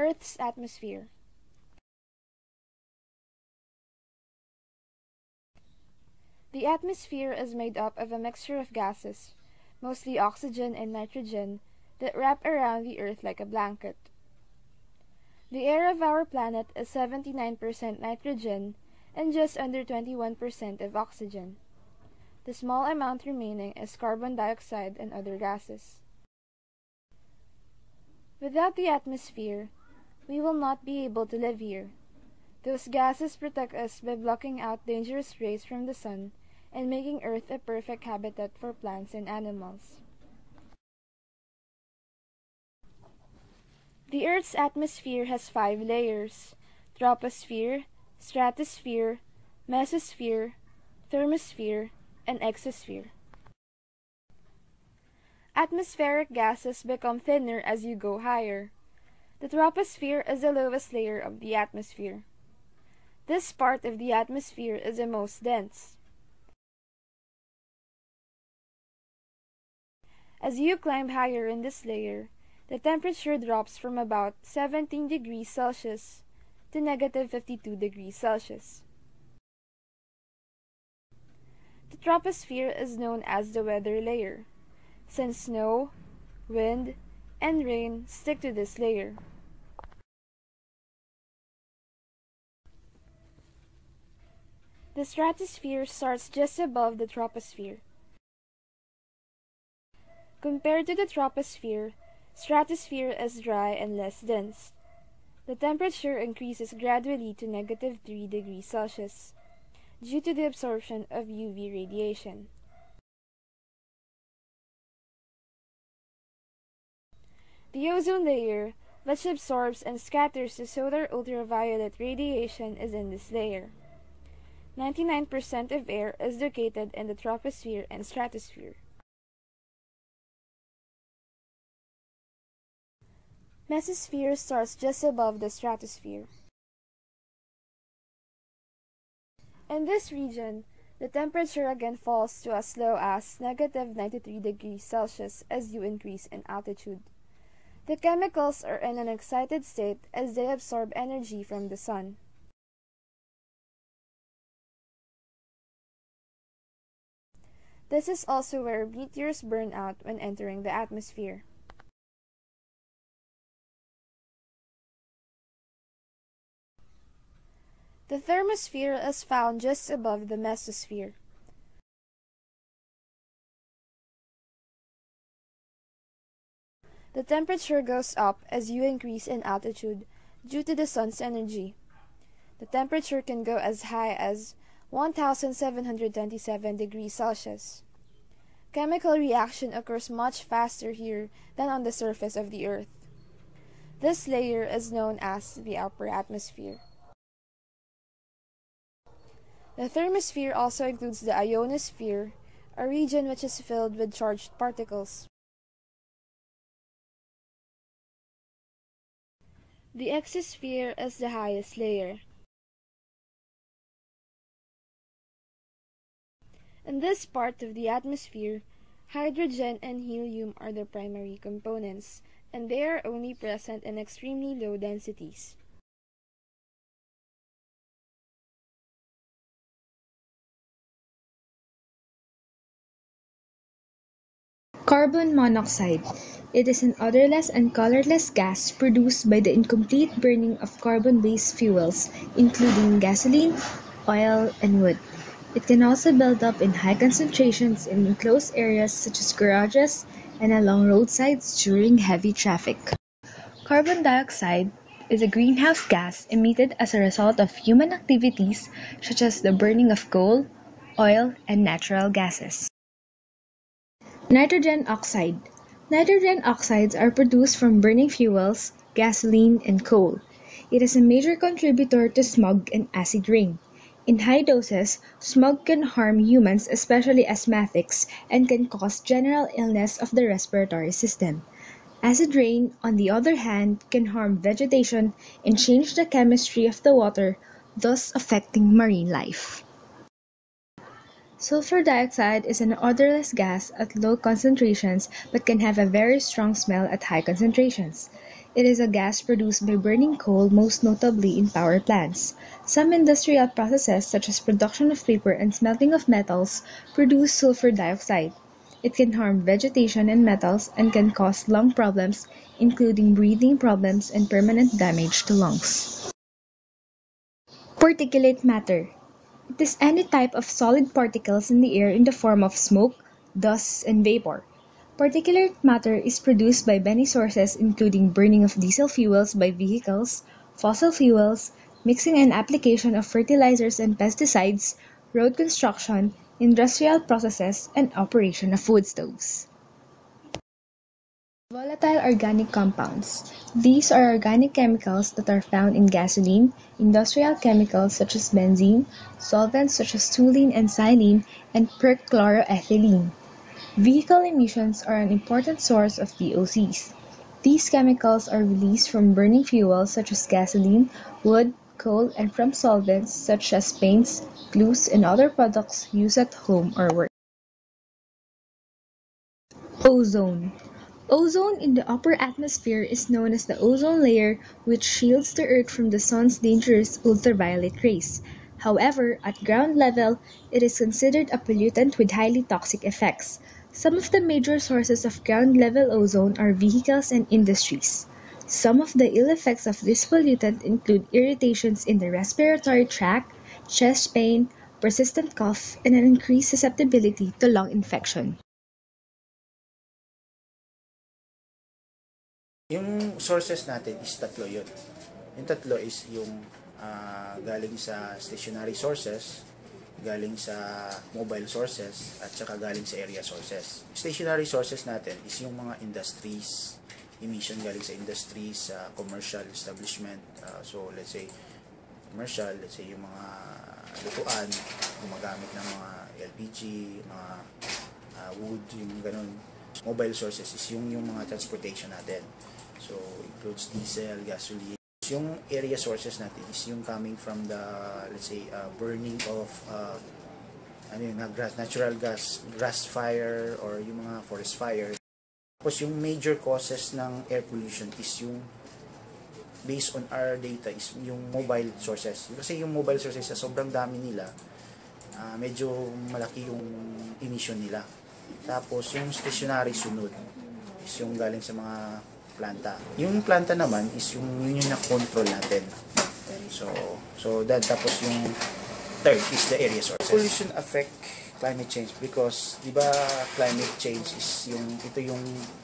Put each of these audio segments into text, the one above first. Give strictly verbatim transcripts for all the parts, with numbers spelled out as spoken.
Earth's atmosphere. The atmosphere is made up of a mixture of gases, mostly oxygen and nitrogen, that wrap around the Earth like a blanket. The air of our planet is seventy-nine percent nitrogen and just under twenty-one percent of oxygen. The small amount remaining is carbon dioxide and other gases. Without the atmosphere, we will not be able to live here. Those gases protect us by blocking out dangerous rays from the sun and making Earth a perfect habitat for plants and animals. The Earth's atmosphere has five layers: troposphere, stratosphere, mesosphere, thermosphere, and exosphere. Atmospheric gases become thinner as you go higher. The troposphere is the lowest layer of the atmosphere. This part of the atmosphere is the most dense. As you climb higher in this layer, the temperature drops from about seventeen degrees Celsius to negative fifty-two degrees Celsius. The troposphere is known as the weather layer, since snow, wind, and rain stick to this layer. The stratosphere starts just above the troposphere. Compared to the troposphere, stratosphere is dry and less dense. The temperature increases gradually to negative three degrees Celsius due to the absorption of U V radiation. The ozone layer, which absorbs and scatters the solar ultraviolet radiation, is in this layer. ninety-nine percent of air is located in the troposphere and stratosphere. Mesosphere starts just above the stratosphere. In this region, the temperature again falls to as low as negative ninety-three degrees Celsius as you increase in altitude. The chemicals are in an excited state as they absorb energy from the sun. This is also where meteors burn out when entering the atmosphere. The thermosphere is found just above the mesosphere. The temperature goes up as you increase in altitude due to the sun's energy. The temperature can go as high as one thousand seven hundred twenty-seven degrees Celsius. Chemical reaction occurs much faster here than on the surface of the Earth. This layer is known as the upper atmosphere. The thermosphere also includes the ionosphere, a region which is filled with charged particles. The exosphere is the highest layer. In this part of the atmosphere, hydrogen and helium are the primary components, and they are only present in extremely low densities. Carbon monoxide. It is an odorless and colorless gas produced by the incomplete burning of carbon-based fuels, including gasoline, oil, and wood. It can also build up in high concentrations in enclosed areas such as garages and along roadsides during heavy traffic. Carbon dioxide is a greenhouse gas emitted as a result of human activities such as the burning of coal, oil, and natural gases. Nitrogen oxide. Nitrogen oxides are produced from burning fuels, gasoline, and coal. It is a major contributor to smog and acid rain. In high doses, smog can harm humans, especially asthmatics, and can cause general illness of the respiratory system. Acid rain, on the other hand, can harm vegetation and change the chemistry of the water, thus affecting marine life. Sulfur dioxide is an odorless gas at low concentrations but can have a very strong smell at high concentrations. It is a gas produced by burning coal, most notably in power plants. Some industrial processes, such as production of paper and smelting of metals, produce sulfur dioxide. It can harm vegetation and metals and can cause lung problems, including breathing problems and permanent damage to lungs. Particulate matter. It is any type of solid particles in the air in the form of smoke, dust, and vapor. Particulate matter is produced by many sources including burning of diesel fuels by vehicles, fossil fuels, mixing and application of fertilizers and pesticides, road construction, industrial processes, and operation of wood stoves. Volatile organic compounds. These are organic chemicals that are found in gasoline, industrial chemicals such as benzene, solvents such as toluene and xylene, and perchloroethylene. Vehicle emissions are an important source of V O Cs. These chemicals are released from burning fuels such as gasoline, wood, coal, and from solvents such as paints, glues, and other products used at home or work. Ozone. Ozone in the upper atmosphere is known as the ozone layer, which shields the Earth from the sun's dangerous ultraviolet rays. However, at ground level, it is considered a pollutant with highly toxic effects. Some of the major sources of ground-level ozone are vehicles and industries. Some of the ill effects of this pollutant include irritations in the respiratory tract, chest pain, persistent cough, and an increased susceptibility to lung infection. Yung sources natin is tatlo yun. Yung tatlo is yung uh, galing sa stationary sources, galing sa mobile sources, at saka galing sa area sources. Stationary sources natin is yung mga industries, emission galing sa industries, sa uh, commercial establishment. Uh, so let's say commercial, let's say yung mga lutuan, gumagamit ng mga L P G, mga uh, wood, yung ganun. Mobile sources is yung yung mga transportation natin. So, includes diesel, gasoline. Yung area sources natin is yung coming from the, let's say, uh, burning of uh, ano yun, grass, natural gas, grass fire, or yung mga forest fire. Tapos yung major causes ng air pollution is yung, based on our data, is yung mobile sources. Kasi yung mobile sources, sa sobrang dami nila, uh, medyo malaki yung emission nila. Tapos yung stationary sunod is yung galing sa mga planta. Yung planta naman is yung yun yung na-control natin. So, so that tapos yung third is the area sources. Pollution affect climate change because di ba climate change is yung ito yung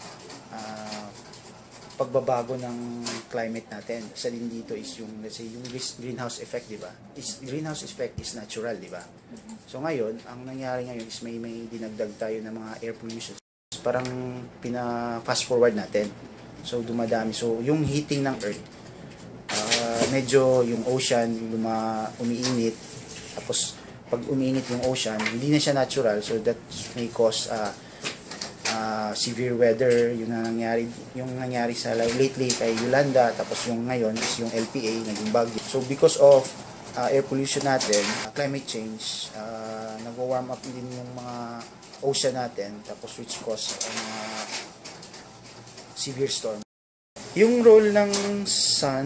uh, pagbabago ng climate natin. Sa din dito is yung let's say yung greenhouse effect, di ba? Is greenhouse effect is natural, di ba? So ngayon, ang nangyari ngayon is may may dinagdag tayo ng mga air pollution. Parang pina fast forward natin. So dumadami. So yung heating ng earth, uh, medyo yung ocean luma umiinit. Tapos pag umiinit yung ocean, hindi na siya natural. So that may cause uh, uh, severe weather. Yung nangyari, yung nangyari sa lately kay Yolanda. Tapos yung ngayon is yung L P A, naging bagyo. So because of uh, air pollution natin, uh, climate change, uh, nag-warm up din yung mga ocean natin. Tapos which cause uh, severe storm. Yung role ng sun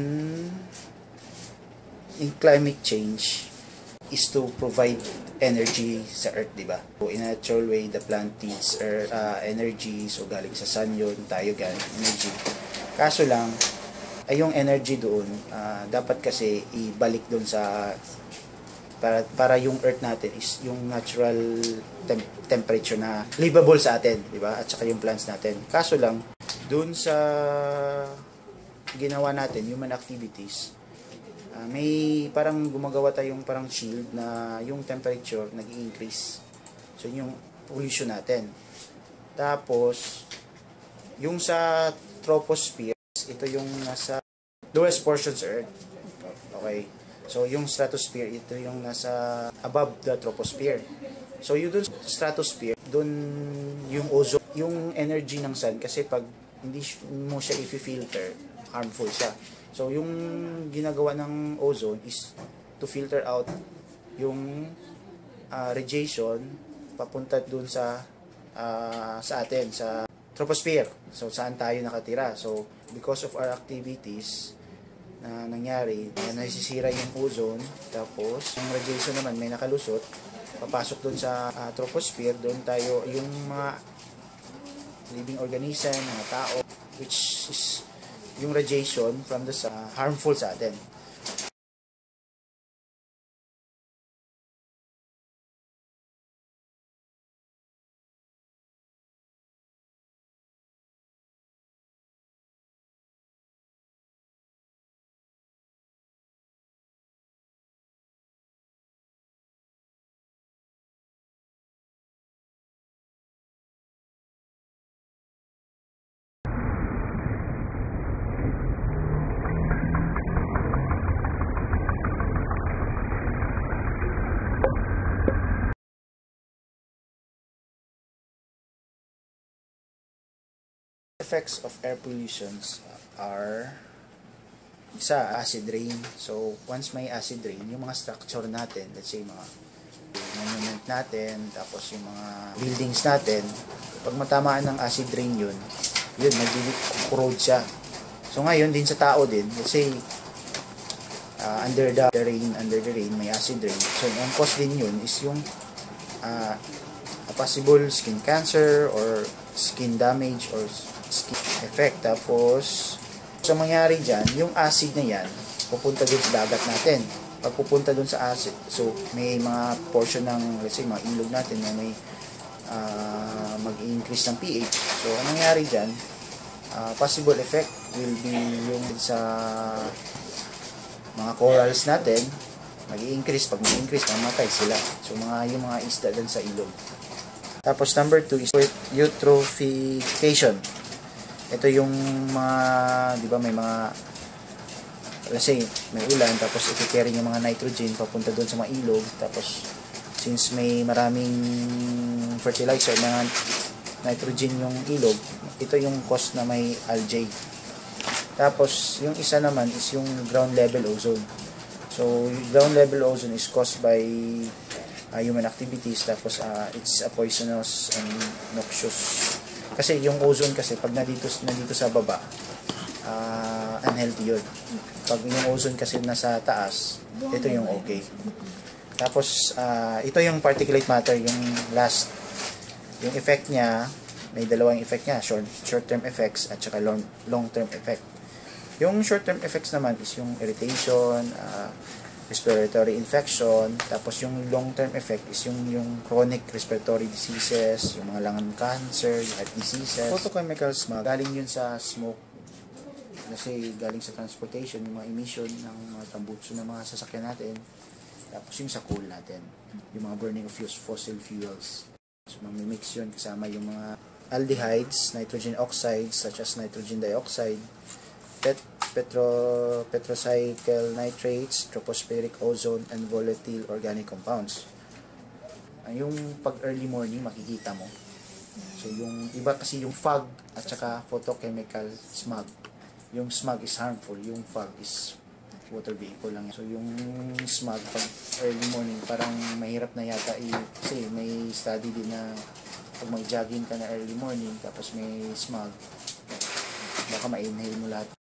in climate change is to provide energy sa earth, di ba? So in a natural way, the plant needs earth, uh, energy. So galing sa sun yun, tayo gan energy. Kaso lang, ay yung energy doon, uh, dapat kasi ibalik doon sa para para yung earth natin is yung natural temp temperature na livable sa atin, di ba? At saka yung plants natin. Kaso lang, doon sa ginawa natin, human activities, uh, may parang gumagawa tayong parang shield na yung temperature nag-i-increase. So, yung pollution natin. Tapos, yung sa troposphere, ito yung nasa lowest portions Earth. Okay. So, yung stratosphere, ito yung nasa above the troposphere. So, yung dun stratosphere, dun yung ozone, yung energy ng sun, kasi pag hindi mo siya i-filter, harmful siya. So, yung ginagawa ng ozone is to filter out yung uh, radiation papunta dun sa uh, sa atin, sa troposphere. So, saan tayo nakatira? So, because of our activities na nangyari, na nasisira yung ozone, tapos yung radiation naman may nakalusot, papasok doon sa uh, troposphere, doon tayo, yung mga living organism, mga tao, which is yung radiation from the sun, uh, harmful sa atin. Effects of air pollutions are isa, acid rain. So, once may acid rain, yung mga structure natin, let's say mga monument natin, tapos yung mga buildings natin, pag matamaan ng acid rain yun, yun, nag-corrode siya. So, ngayon, din sa tao din, let's say, uh, under the, the rain, under the rain, may acid rain. So, ang cause din yun is yung uh, a possible skin cancer or skin damage or skin effect. Tapos, sa mangyari dyan, yung acid na yan, pupunta dun sa dagat natin. Pag pupunta dun sa acid, so may mga portion ng, let's say, mga ilog natin na may uh, mag-increase ng pH. So, ang nangyari dyan, uh, possible effect will be yung sa mga corals natin, mag-i-increase. Pag mag-i-increase, mamatay sila. So, mga, yung mga isda dun sa ilog. Tapos, number two is eutrophication. Ito yung mga, di ba, may mga, let's say, may ulan, tapos i-carry yung mga nitrogen papunta doon sa mga ilog. Tapos, since may maraming fertilizer, mga nitrogen yung ilog, ito yung cause na may algae. Tapos, yung isa naman is yung ground level ozone. So, ground level ozone is caused by uh, human activities. Tapos, uh, it's a poisonous and noxious. Kasi yung ozone kasi, pag nandito, nandito sa baba, uh, unhealthy yun. Pag yung ozone kasi nasa taas, ito yung okay. Tapos, uh, ito yung particulate matter, yung last. Yung effect niya, may dalawang effect niya, short, short-term effects at saka long, long-term effect. Yung short-term effects naman is yung irritation, uh, respiratory infection, tapos yung long-term effect is yung yung chronic respiratory diseases, yung mga lung cancer, yung heart diseases. Photochemical smog, galing yun sa smoke, kasi galing sa transportation, yung mga emission ng mga tambutso ng mga sasakyan natin, tapos yung sa coal natin, yung mga burning of fossil fuels. So, mamimix yun kasama yung mga aldehydes, nitrogen oxides, such as nitrogen dioxide, pet petro petrocycle nitrates, tropospheric ozone, and volatile organic compounds. Yung pag early morning makikita mo. So yung iba kasi yung fog at saka photochemical smog. Yung smog is harmful, yung fog is water vapor lang. So yung smog pag early morning parang mahirap na yata i kasi may study din na pag mag-jogging ka na early morning tapos may smog, baka ma-inhale mo lahat.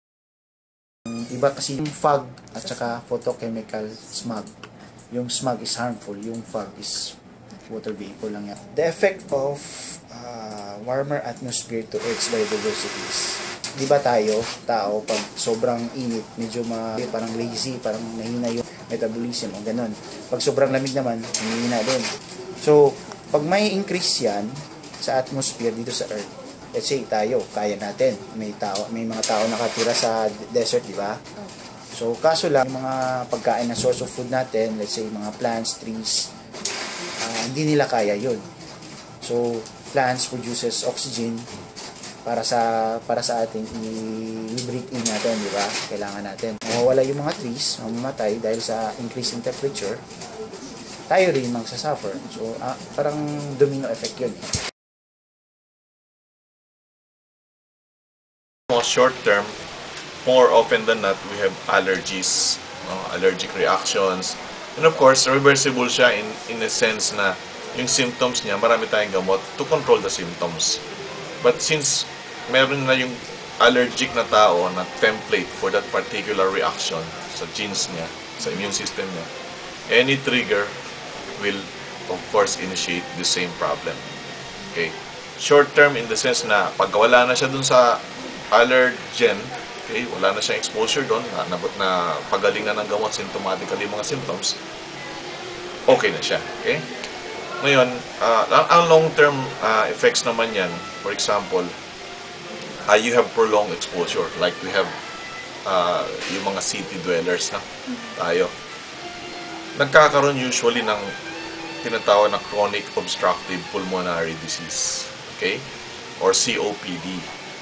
Iba kasi yung fog at saka photochemical smog. Yung smog is harmful, yung fog is water vapor lang yan. The effect of uh, warmer atmosphere to Earth's biodiversity. Di ba tayo, tao, pag sobrang init, medyo ma, parang lazy, parang mahina yung metabolism o ganun. Pag sobrang lamig naman, mahina din. So, pag may increase yan sa atmosphere dito sa Earth, let's say tayo, kaya natin. May tao, may mga tao nakatira sa desert, di ba? So, kaso lang, yung mga pagkain na source of food natin, let's say mga plants, trees, uh, hindi nila kaya yun. So, plants produces oxygen para sa para sa ating i-breathe in natin, di ba? Kailangan natin. Mawawala yung mga trees, mamamatay dahil sa increasing temperature, tayo rin magsasuffer. So, uh, parang domino effect yun. Short term, more often than not, we have allergies, no? Allergic reactions. And of course, reversible siya in, in a sense na yung symptoms niya, marami tayong gamot to control the symptoms. But since meron na yung allergic na tao na template for that particular reaction sa genes niya, sa immune system niya, any trigger will of course initiate the same problem. Okay? Short term in the sense na pag wala na siya dun sa allergen, okay, wala na siyang exposure doon, na, na, na pagaling na ng gamot symptomatically mga symptoms, okay na siya. Okay? Ngayon, uh, ang, ang long-term uh, effects naman yan, for example, uh, you have prolonged exposure. Like we have uh, yung mga city dwellers na tayo. Nagkakaroon usually ng tinatawag na chronic obstructive pulmonary disease. Okay? Or C O P D.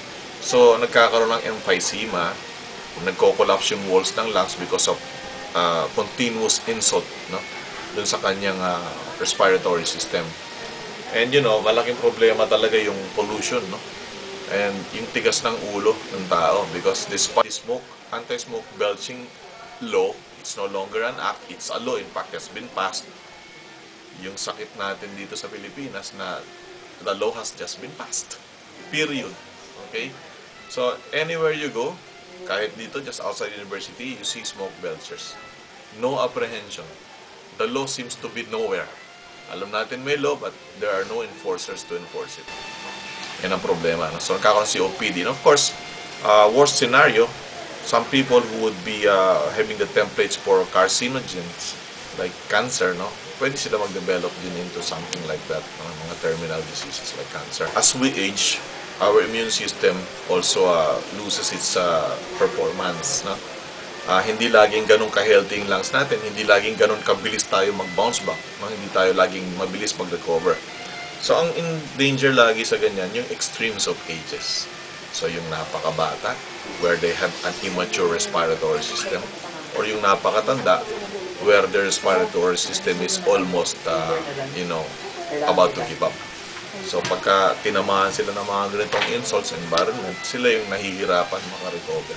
So, nagkakaroon ng emphysema, nagko-collapse yung walls ng lungs because of uh, continuous insult, no? Dun sa kanyang uh, respiratory system. And you know, malaking problema talaga yung pollution, no? And yung tigas ng ulo ng tao because despite the smoke, anti-smoke belching law, it's no longer an act, it's a law. In fact, it's been passed. Yung sakit natin dito sa Pilipinas na the law has just been passed. Period. Okay? So, anywhere you go, kahit dito, just outside university, you see smoke belchers. No apprehension. The law seems to be nowhere. Alam natin may law, but there are no enforcers to enforce it. Yan ang problema. No? So, nagkakaroon C O P D. And of course, uh, worst scenario, some people who would be uh, having the templates for carcinogens, like cancer, no? Pwede sila mag-develop din into something like that, no? Mga terminal diseases like cancer. As we age, our immune system also uh, loses its uh, performance, no? Uh, hindi laging ganun ka-healthy yung lungs natin, hindi laging ganun kabilis tayo mag-bounce back, no? Hindi tayo laging mabilis mag-recover. So, ang in danger lagi sa ganyan, yung extremes of ages. So, yung napakabata, where they have an immature respiratory system, or yung napakatanda, where their respiratory system is almost, uh, you know, about to give up. So, pagka tinamaan sila ng mga ganitong insults environment, sila yung nahihirapan makarecover.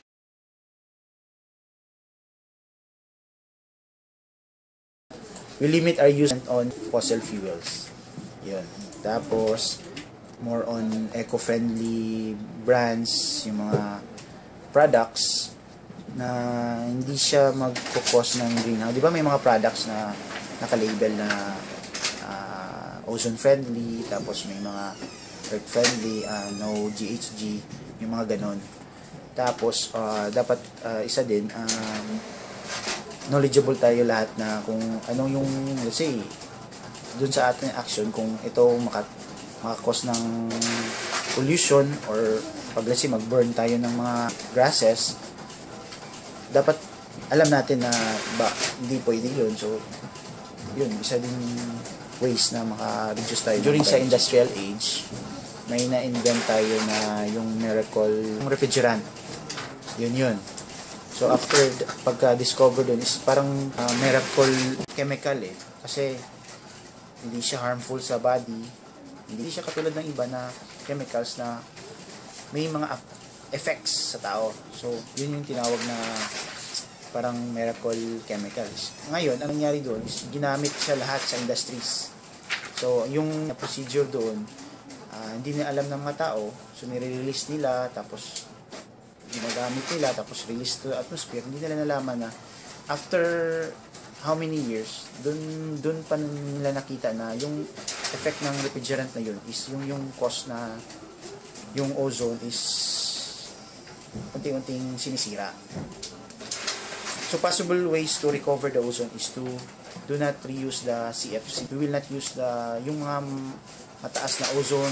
We limit our use on fossil fuels. Yun. Tapos, more on eco-friendly brands, yung mga products na hindi siya mag-focus ng greenhouse. Di ba may mga products na naka-label na uh, ozone-friendly, tapos may mga earth-friendly, uh, no G H G, yung mga ganon. Tapos, uh, dapat uh, isa din, um, knowledgeable tayo lahat na kung anong yung, let's say, dun sa ating action, kung ito maka, maka-cause ng pollution or pag let's say mag-burn tayo ng mga grasses, dapat alam natin na ba, hindi pwede yun. So, yun, isa din ways na maka-reduce tayo. During sa industrial age, may na-invent tayo na yung miracle, yung refrigerant. Yun yun. So, after pagka-discover dun is parang uh, miracle chemical eh. Kasi, hindi siya harmful sa body. Hindi siya katulad ng iba na chemicals na may mga effects sa tao. So, yun yung tinawag na parang miracle chemicals. Ngayon, ang nangyari doon is ginamit siya lahat sa industries. So, yung procedure doon, uh, hindi na alam ng mga tao. So, nire-release nila, tapos ginagamit nila, tapos release to the atmosphere. Hindi nila nalaman na after how many years, dun, dun pa nila nakita na yung effect ng refrigerant na yun is yung, yung cause na yung ozone is unti-unting sinisira. So, possible ways to recover the ozone is to do not reuse the C F C. We will not use the, yung mga mataas na ozone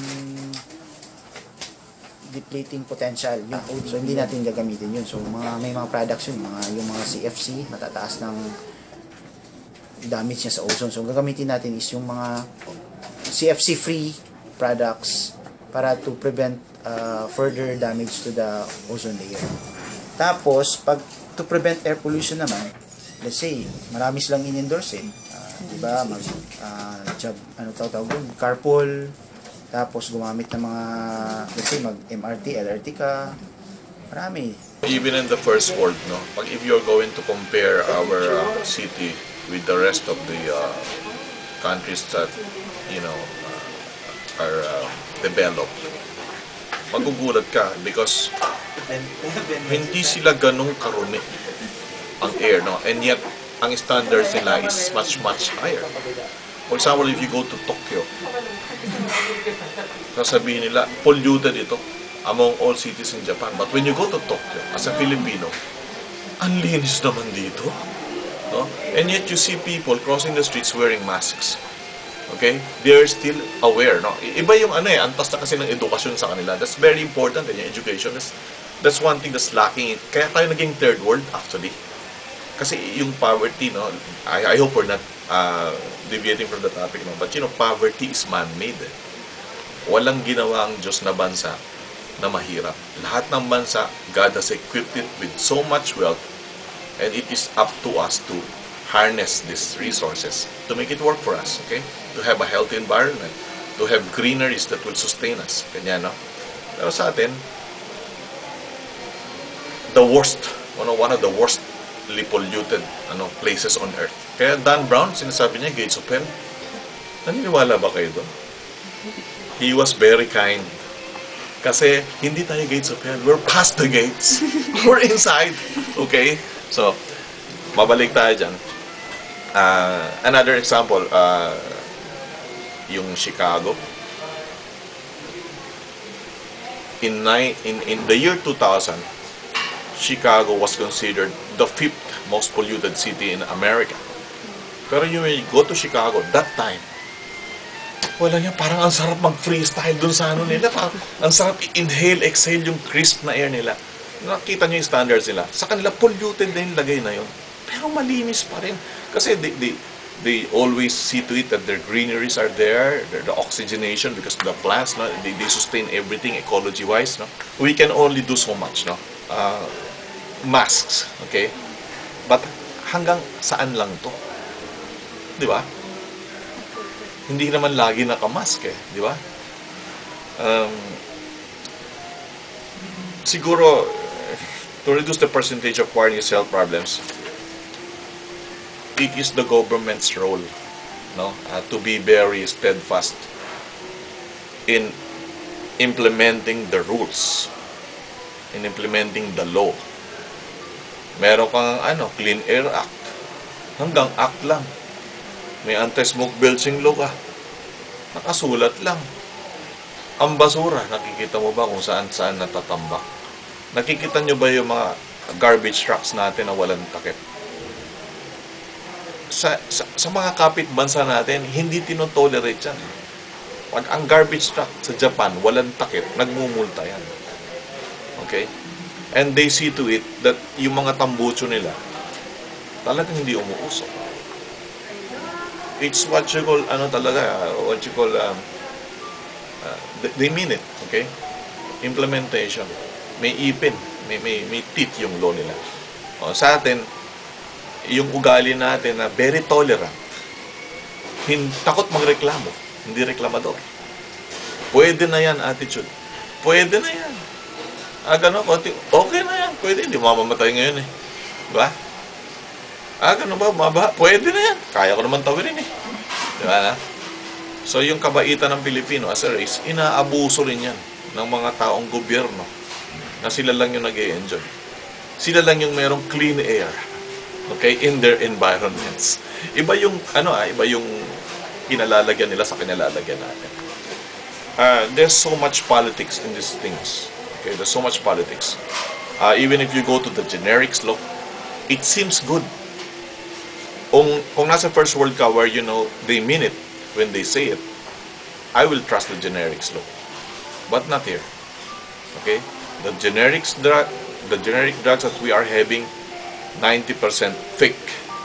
depleting potential. Yung, so, hindi natin gagamitin yun. So, mga, may mga products yun, mga, yung mga C F C, matataas ng damage niya sa ozone. So, gagamitin natin is yung mga C F C-free products para to prevent uh, further damage to the ozone layer. Tapos, pag to prevent air pollution naman, let's say, marami silang in-endorse eh. Uh, diba? Mag, uh, job, ano tawag doon? Carpool, tapos gumamit ng mga, let's say, mag-M R T, L R T ka, marami. Even in the first world, no? Pag if you're going to compare our uh, city with the rest of the uh, countries that, you know, uh, are uh, developed, magugulat ka because hindi sila ganong karumi ang air, no? And yet, ang standards nila is much, much higher. For example, if you go to Tokyo, sasabihin nila, polluted ito among all cities in Japan. But when you go to Tokyo, as a Filipino, ang linis naman dito. No? And yet, you see people crossing the streets wearing masks. Okay? They're still aware. No? Iba yung ano eh, antas na kasi ng edukasyon sa kanila. That's very important, eh, yung education. That's, that's one thing that's lacking. Kaya tayo naging third world, actually. Kasi yung poverty, no, I, I hope we're not uh, deviating from the topic, no, but you know, poverty is man-made. Eh. Walang ginawa ang Diyos na bansa na mahirap. Lahat ng bansa, God has equipped it with so much wealth, and it is up to us to harness these resources to make it work for us, okay? To have a healthy environment, to have greeneries that will sustain us. Ganyan, no? Pero sa atin, the worst, one of, one of the worst polluted ano, places on earth. Kaya Dan Brown, sinasabi niya, gates of hell. Naniniwala ba kayo doon? He was very kind. Kasi hindi tayo gates of hell. We're past the gates. We're inside. Okay? So, mabalik tayo dyan. Uh, another example, uh, yung Chicago. In, nine, in, in the year two thousand, Chicago was considered the fifth most polluted city in America. Pero you may go to Chicago that time, wala niya, parang ang sarap mag-freestyle dun sa ano nila. Parang ang sarap i-inhale, exhale yung crisp na air nila. Nakita niyo yung standards nila. Sa kanila, polluted na yung lagay na yun. Pero malinis pa rin. Kasi they, they, they always see to it that their greeneries are there, the oxygenation, because the plants, no, they, they sustain everything ecology-wise. No? We can only do so much. No? Uh, masks, okay? But hanggang saan lang to? Di ba? Hindi naman lagi nakamask eh, di ba? Um, siguro, to reduce the percentage of foreigners' health problems, it is the government's role, no, uh, to be very steadfast in implementing the rules, in implementing the law. Meron kang ano, Clean Air Act. Hanggang act lang. May anti-smoke belching law ka. Nakasulat lang. Ang basura, nakikita mo ba kung saan-saan natatambak? Nakikita nyo ba yung mga garbage trucks natin na walang takip? Sa, sa, sa mga kapit bansa natin, hindi tinotolerate yan. Pag ang garbage truck sa Japan, walang takip, nagmumulta yan. Okay? And they see to it that yung mga tambucho nila talagang hindi umuusok. It's what you call, ano talaga, what you call, um, uh, they mean it, okay? Implementation. May ipin, may, may, may teeth yung law nila. O, sa atin, yung ugali natin na very tolerant, hin, takot magreklamo, hindi reklamador. Pwede na yan attitude. Pwede na yan. Ah, gano'n, okay na yan. Pwede, hindi mamamatay ngayon eh. Diba? Ah, gano'n ba? Maba? Pwede na yan. Kaya ko naman tawirin eh. Diba na? So, yung kabaitan ng Pilipino as a race, inaabuso rin yan ng mga taong gobyerno na sila lang yung nag-e-enjoy. Sila lang yung merong clean air. Okay? In their environments. Iba yung, ano ah, iba yung kinalalagyan nila sa kinalalagyan natin. Uh, there's so much politics in these things. Okay, there's so much politics. Uh, even if you go to the generics law, it seems good. Kung, kung nasa first world ka where, you know, they mean it when they say it, I will trust the generics law. But not here. Okay? The generics drug, the generic drugs that we are having, ninety percent fake.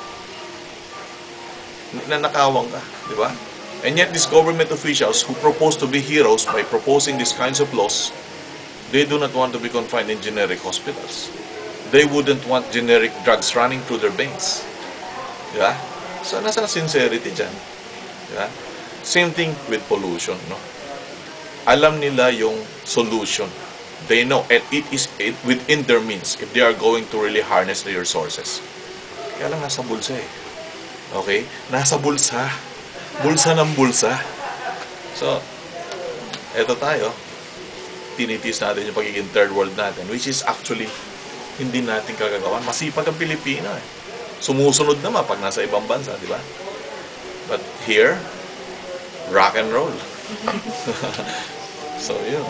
Nanakawang ka, di ba? And yet these government officials who propose to be heroes by proposing these kinds of laws, they do not want to be confined in generic hospitals. They wouldn't want generic drugs running through their veins. Diba? So, nasa sincerity dyan. Diba? Same thing with pollution. No? Alam nila yung solution. They know, and it is it, within their means if they are going to really harness the resources. Kaya lang nasa bulsa eh. Okay? Nasa bulsa. Bulsa ng bulsa. So, eto tayo. tinitis natin yung pagiging third world natin, which is actually hindi natin kagagawan. Masipag ang Pilipino eh. Sumusunod naman pag nasa ibang bansa, di ba? But here, rock and roll. So, yun.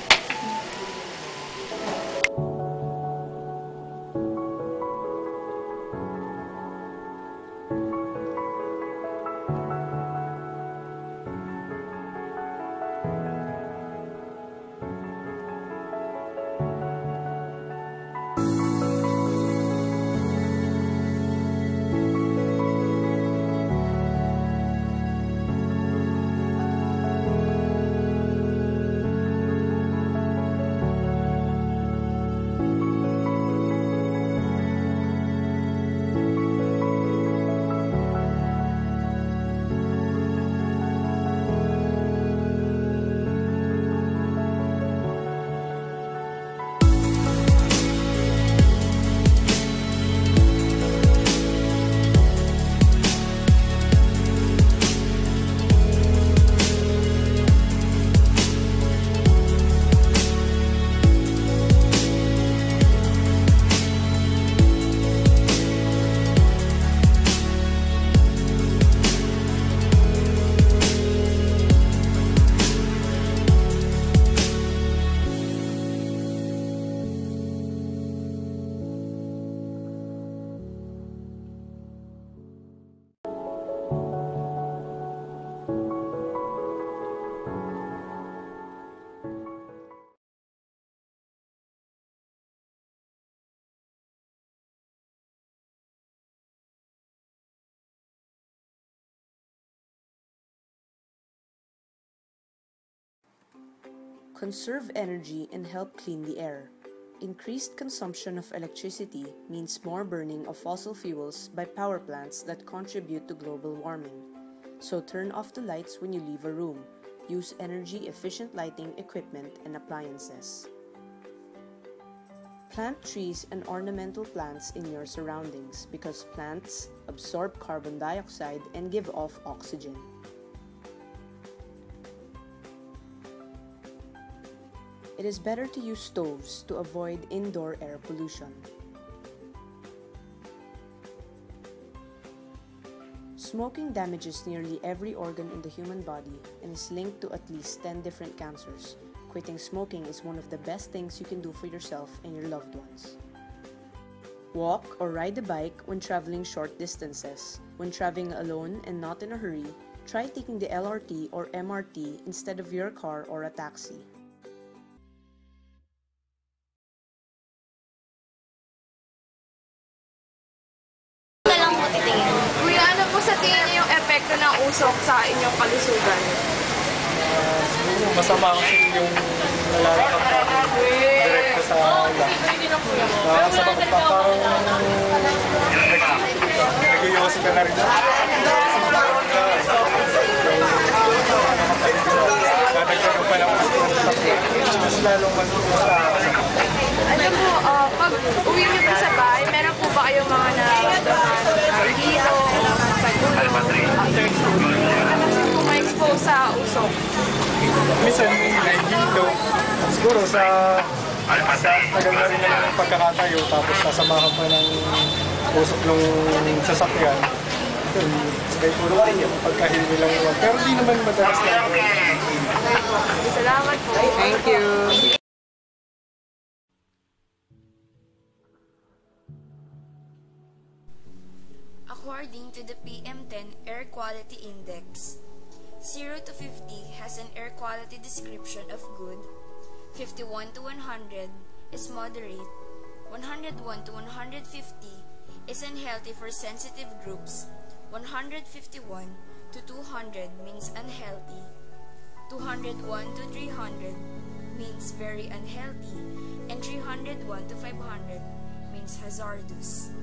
Conserve energy and help clean the air. Increased consumption of electricity means more burning of fossil fuels by power plants that contribute to global warming. So turn off the lights when you leave a room. Use energy-efficient lighting equipment and appliances. Plant trees and ornamental plants in your surroundings because plants absorb carbon dioxide and give off oxygen. It is better to use stoves to avoid indoor air pollution. Smoking damages nearly every organ in the human body and is linked to at least ten different cancers. Quitting smoking is one of the best things you can do for yourself and your loved ones. Walk or ride a bike when traveling short distances. When traveling alone and not in a hurry, try taking the L R T or M R T instead of your car or a taxi. Kuya, ano po sa tingin niyo yung epekto ng usok sa inyong kalusugan? Uh, siguro masama kasi yung nalalakad natin direkto sa ulan. Nakakasama ko pa parang nag-iossi ka na rin. Dadagdagan pa lang mas lalong mas Ano po, uh, pag uwi niyo po sa bahay, meron po ba kayong mga nararamdaman? Hilo, after school? Ano po po ma-expose sa usok? minsan nahihilo. Siguro sa sa tagal na rin naman ng pagkakatayo tapos sasamahan pa ng usok ng sasakyan. Yun, sabay po rin yung pagkahili lang naman. Pero di naman madalas na. Salamat po. Thank you. According to the P M ten Air Quality Index, zero to fifty has an air quality description of good, fifty-one to one hundred is moderate, one hundred one to one hundred fifty is unhealthy for sensitive groups, one hundred fifty-one to two hundred means unhealthy, two hundred one to three hundred means very unhealthy, and three hundred one to five hundred means hazardous.